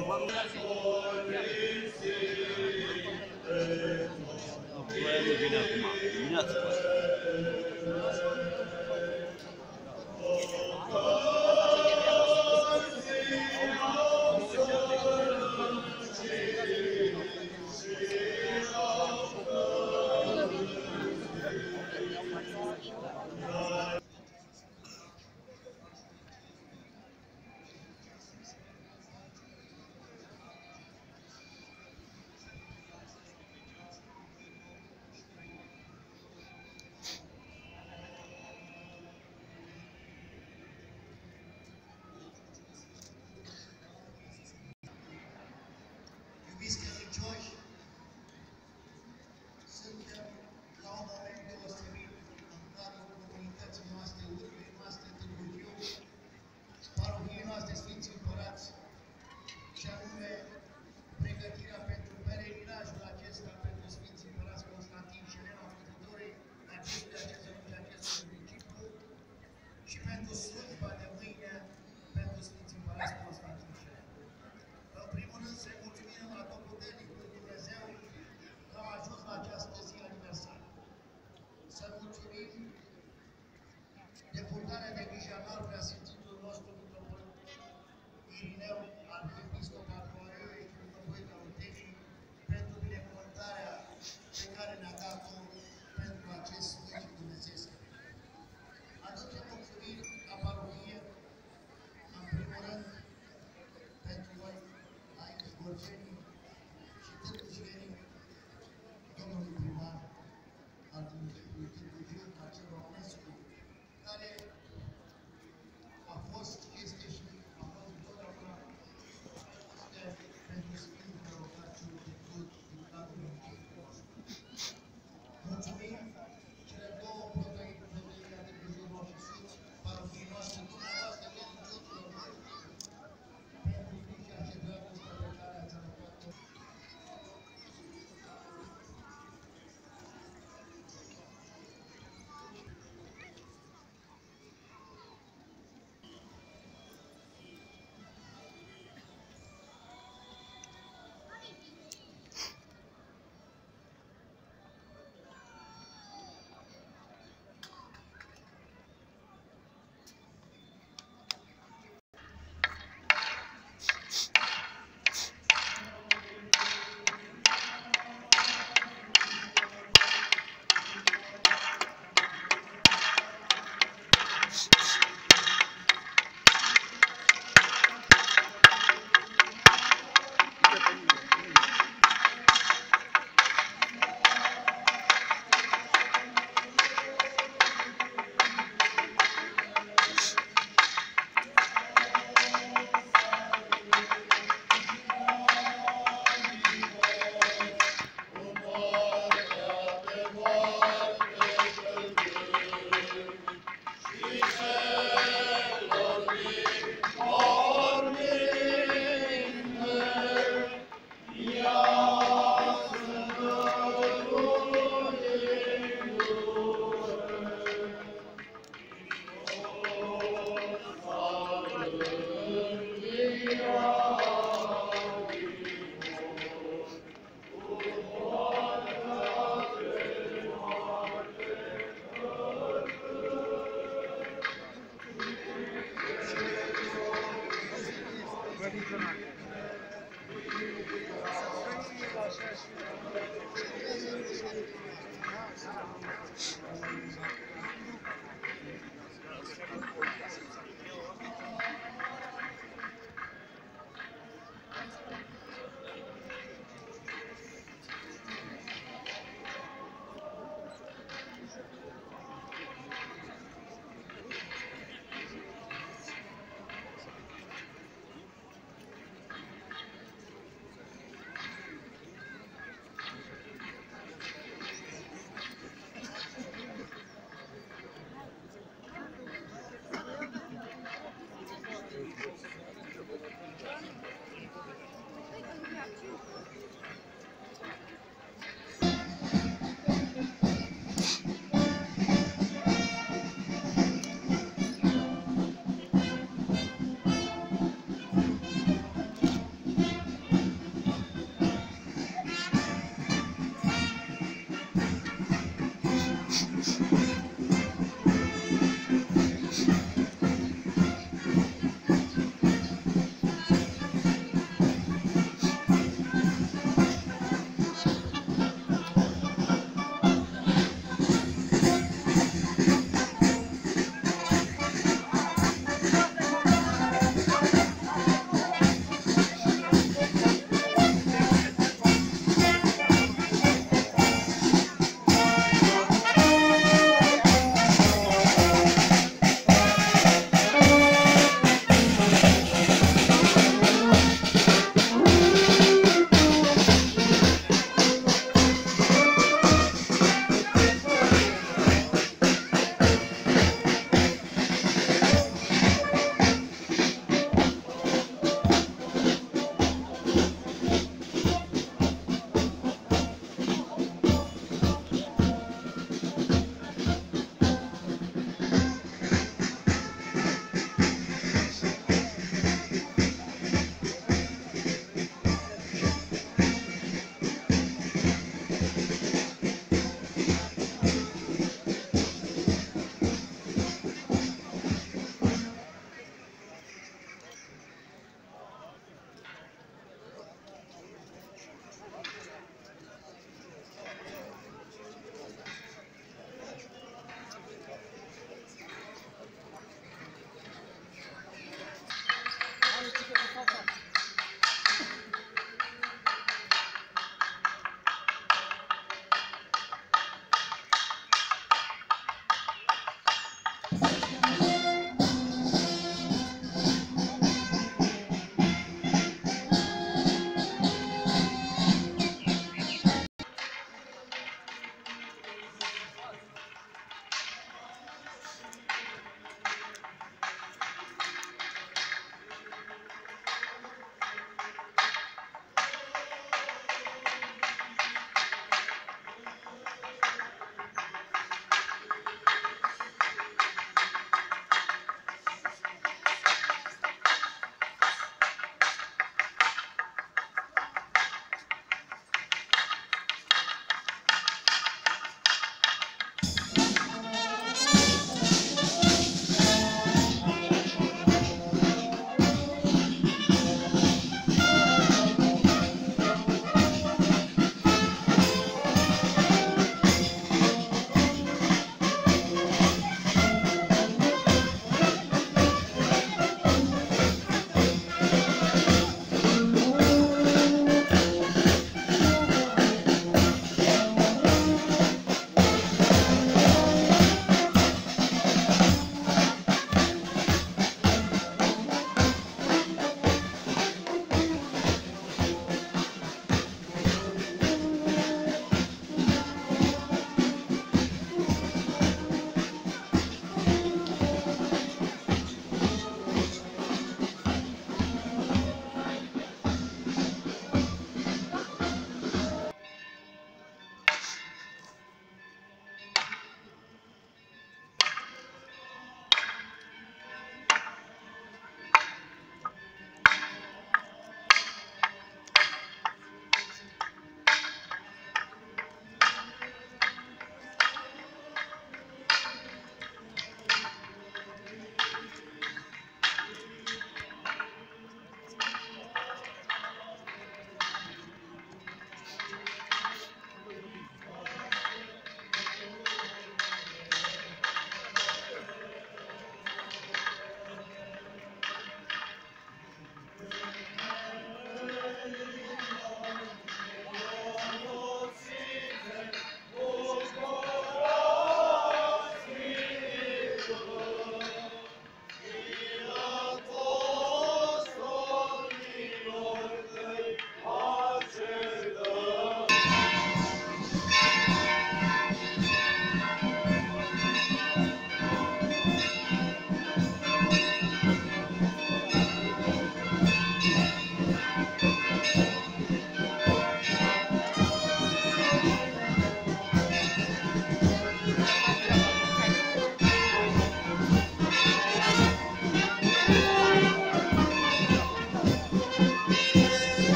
Nu vine acum, dimineața. Iubiți credincioși, suntem la un moment deosebit în cadrul comunității noastre, urbei noastre, Târgu Jiu, parohiei noastre Sfinții Împărați, și anume pregătirea pentru pelerinajul acesta pentru Sfinții Împărați Constantin și Elena Mântuitorii, acestui municipiu, și pentru slujba de mâine pentru Sfinții Împărați Constantin și Elena. În primul rând, să-i mulțumim la Totputernicul Dumnezeu că am ajuns la această zi aniversară. Să mulțumim deputarea de Mijanar, preasfințitul nostru mitropolit Irineu, arhiepiscop al Coarelei și mitropolit al Olteniei, pentru binecuvântarea pe care ne-a dat-o pentru acest slujit dumnezeiesc. Aducem mulțumiri la parohie, în primul rând, pentru noi, aici, Gorjenii și târgușenii, domnului primar al municipiului Târgu Jiu, Marcel Romanescu, care a fost, este și a fost întotdeauna pentru Sfântul Rogaciu trecut din cadrul municipiului nostru. Mulțumim cele două protăirii ale Târgu Jiu și Sfinți, parohiei noastre, dumneavoastră, credincioșilor noi, pentru grijă și dragostea pe care ați arătat-o.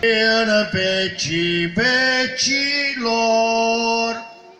în vecii vecilor.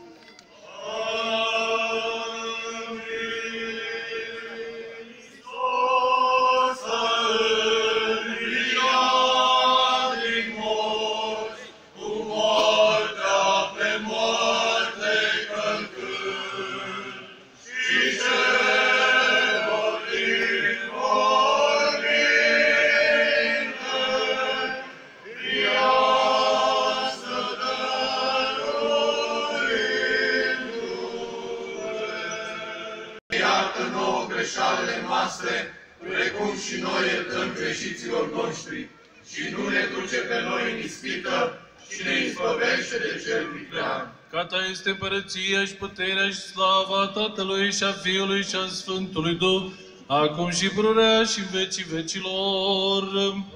Greșalele noastre, precum și noi iertăm greșiților noștri, și nu ne duce pe noi în ispită, și ne izbăvește de cel viclean. Ca ta este împărăția și puterea și slava Tatălui și a Fiului și a Sfântului Duh, acum și pururea și în vecii vecilor.